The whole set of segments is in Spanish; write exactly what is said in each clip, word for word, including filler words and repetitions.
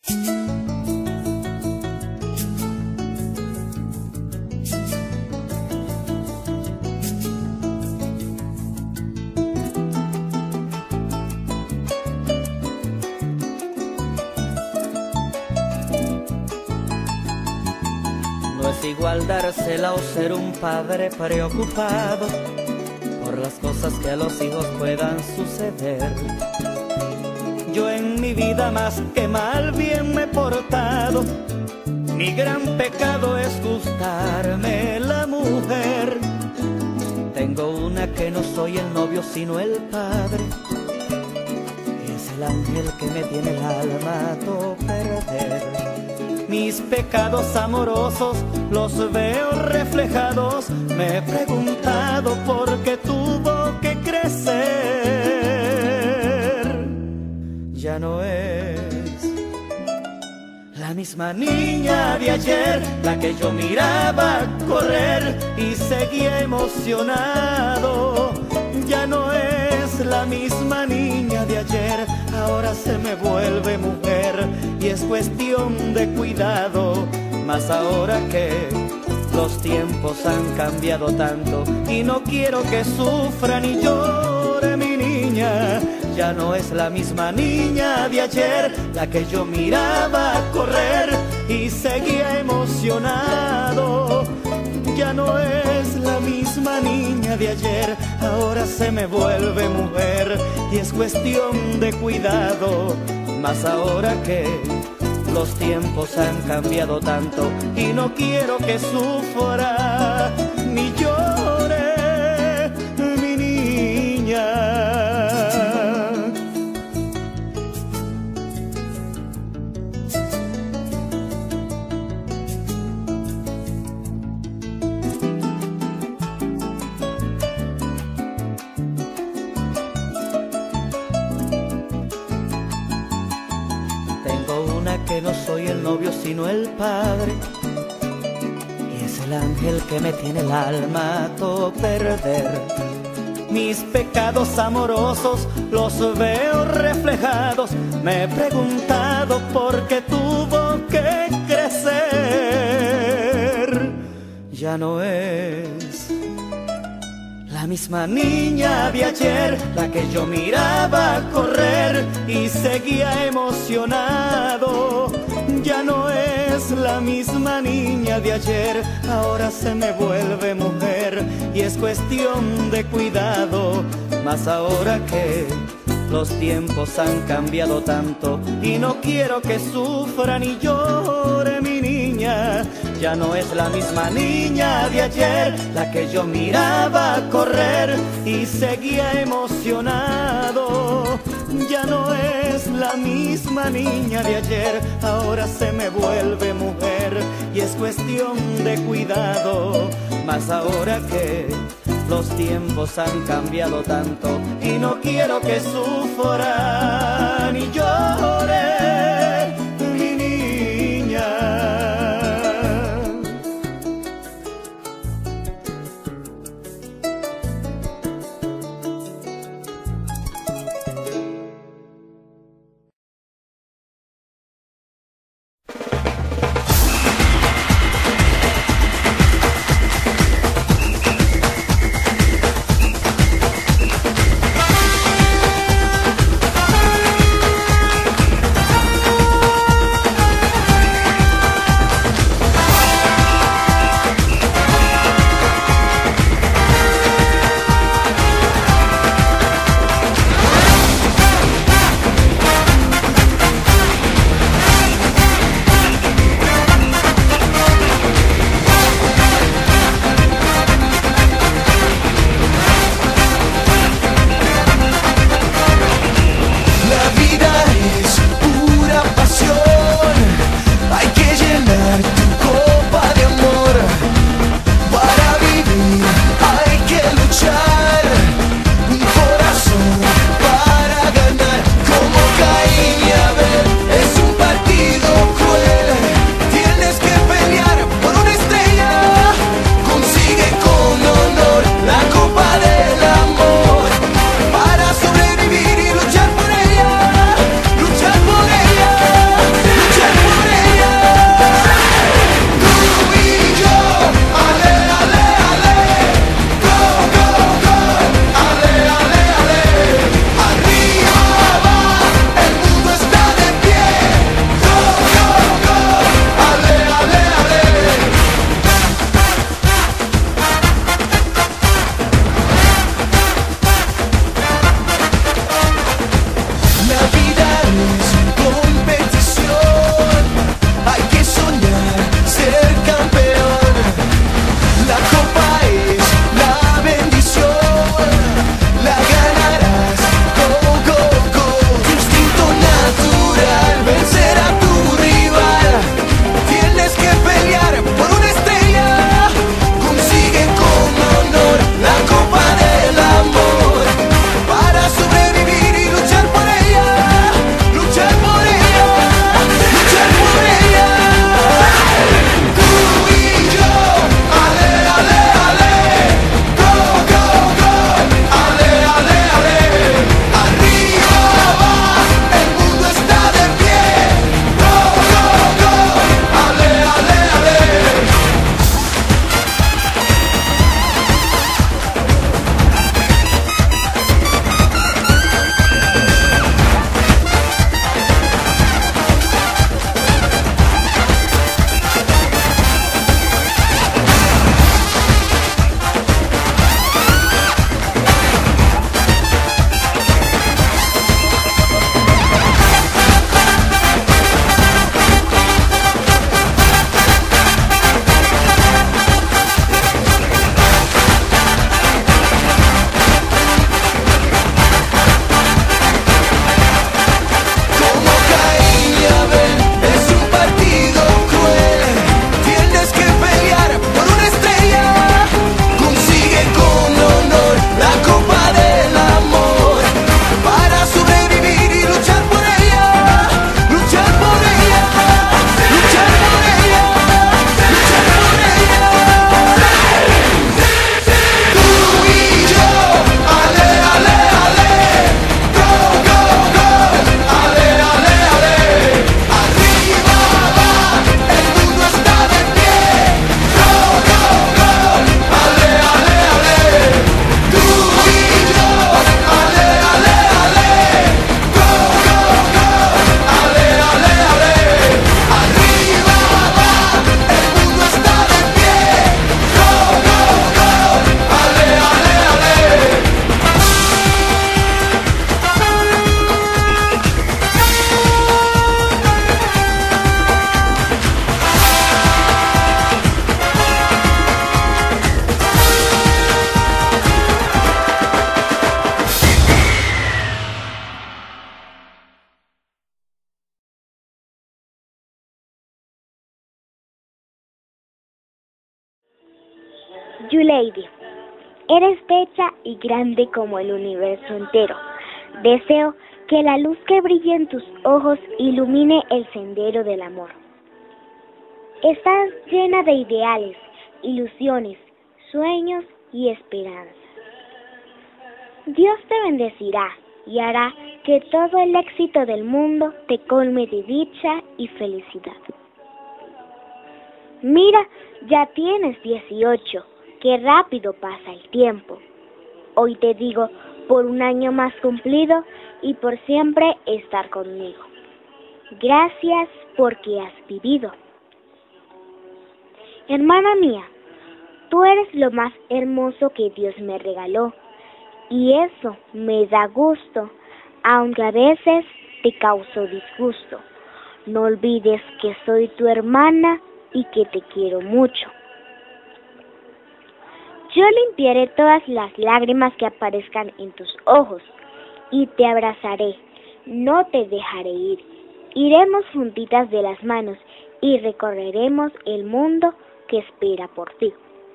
Igual dársela o ser un padre preocupado por las cosas que a los hijos puedan suceder. Yo en mi vida más que mal bien me he portado. Mi gran pecado es gustarme la mujer. Tengo una que no soy el novio sino el padre, y es el ángel que me tiene el alma a todo perder. Mis pecados amorosos los veo reflejados. Me he preguntado por qué tuvo que crecer. Ya no es la misma niña de ayer, la que yo miraba correr y seguía emocionado. Ya no es la misma niña de ayer, ahora se me vuelve mujer y es cuestión de cuidado. Más ahora que los tiempos han cambiado tanto y no quiero que sufra ni llore mi niña. Ya no es la misma niña de ayer, la que yo miraba correr y seguía emocionado. Ya no es la misma niña de ayer, ahora se me vuelve mujer y es cuestión de cuidado. Más ahora que los tiempos han cambiado tanto y no quiero que sufra ni llore mi niña. Que no soy el novio sino el padre, y es el ángel que me tiene el alma a todo perder. Mis pecados amorosos los veo reflejados. Me he preguntado por qué tuvo que crecer. Ya no es la misma niña de ayer, la que yo miraba correr y seguía emocionado. Ya no es la misma niña de ayer, ahora se me vuelve mujer y es cuestión de cuidado. Más ahora que los tiempos han cambiado tanto y no quiero que sufra ni llore mi niña. Ya no es la misma niña de ayer, la que yo miraba correr y seguía emocionado. Ya no es la misma niña de ayer, ahora se me vuelve mujer y es cuestión de cuidado. Más ahora que los tiempos han cambiado tanto y no quiero que sufra ni llore mi niña. Yuleidi, eres bella y grande como el universo entero. Deseo que la luz que brilla en tus ojos ilumine el sendero del amor. Estás llena de ideales, ilusiones, sueños y esperanzas. Dios te bendecirá y hará que todo el éxito del mundo te colme de dicha y felicidad. Mira, ya tienes dieciocho, qué rápido pasa el tiempo. Hoy te digo, por un año más cumplido y por siempre estar conmigo. Gracias porque has vivido. Hermana mía, tú eres lo más hermoso que Dios me regaló, y eso me da gusto, aunque a veces te causo disgusto. No olvides que soy tu hermana y que te quiero mucho. Yo limpiaré todas las lágrimas que aparezcan en tus ojos y te abrazaré, no te dejaré ir. Iremos juntitas de las manos y recorreremos el mundo que espera por ti.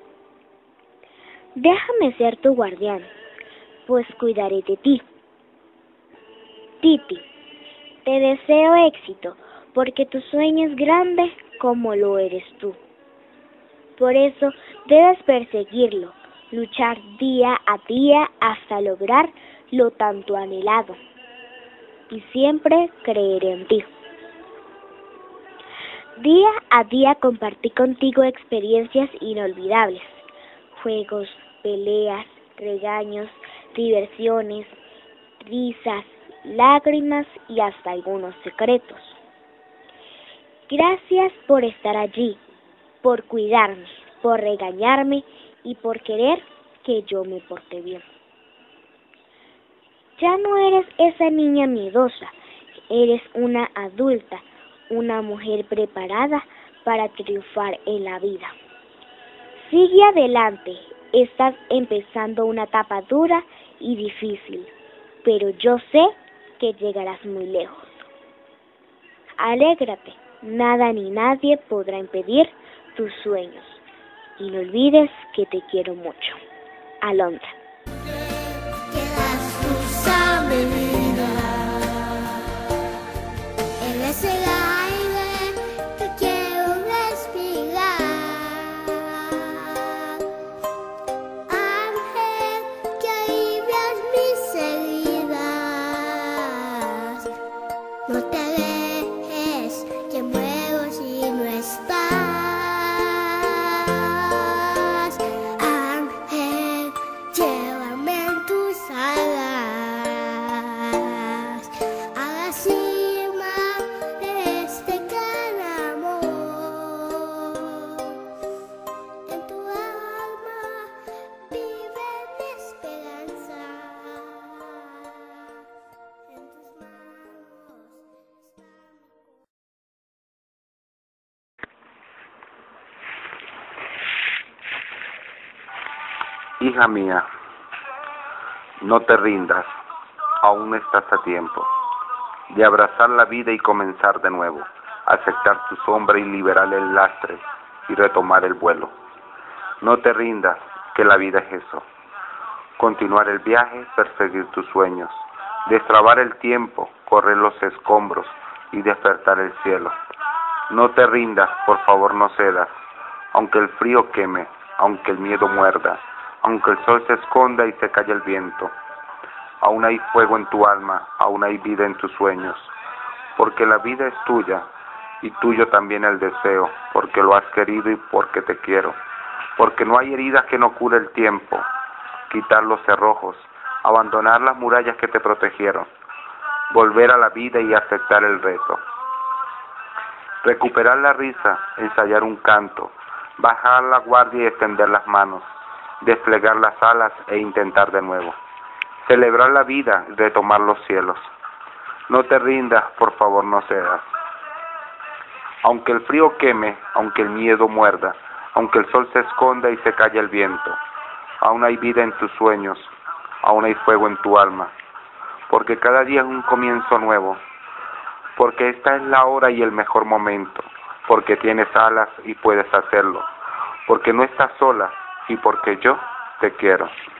Déjame ser tu guardián, pues cuidaré de ti. Titi, te deseo éxito, porque tu sueño es grande como lo eres tú. Por eso debes perseguirlo, luchar día a día hasta lograr lo tanto anhelado. Y siempre creeré en ti. Día a día compartí contigo experiencias inolvidables, juegos, peleas, regaños, diversiones, risas, lágrimas y hasta algunos secretos. Gracias por estar allí, por cuidarme, por regañarme y por querer que yo me porte bien. Ya no eres esa niña miedosa, eres una adulta, una mujer preparada para triunfar en la vida. Sigue adelante, estás empezando una etapa dura y difícil, pero yo sé que llegarás muy lejos. Alégrate, nada ni nadie podrá impedir tus sueños. Y no olvides que te quiero mucho. Alondra. Quedas cruzar mi vida. Eres el aire que quiero respirar. Ángel que alivias mis heridas. No te alejes, que muero si no estás. Ángel, llévame en tus alas a la cima de este gran amor. En tu alma vive mi esperanza. En tus manos está mi Hija mía, no te rindas, aún estás a tiempo de abrazar la vida y comenzar de nuevo, aceptar tu sombra y liberar el lastre y retomar el vuelo. No te rindas, que la vida es eso, continuar el viaje, perseguir tus sueños, destrabar el tiempo, correr los escombros y despertar el cielo. No te rindas, por favor no cedas, aunque el frío queme, aunque el miedo muerda, aunque el sol se esconda y se calle el viento. Aún hay fuego en tu alma, aún hay vida en tus sueños, porque la vida es tuya y tuyo también el deseo, porque lo has querido y porque te quiero, porque no hay heridas que no cure el tiempo, quitar los cerrojos, abandonar las murallas que te protegieron, volver a la vida y aceptar el reto, recuperar la risa, ensayar un canto, bajar la guardia y extender las manos, desplegar las alas e intentar de nuevo, celebrar la vida y retomar los cielos. No te rindas, por favor no cedas. Aunque el frío queme, aunque el miedo muerda, aunque el sol se esconda y se calle el viento, aún hay vida en tus sueños, aún hay fuego en tu alma, porque cada día es un comienzo nuevo, porque esta es la hora y el mejor momento, porque tienes alas y puedes hacerlo, porque no estás sola, y porque yo te quiero.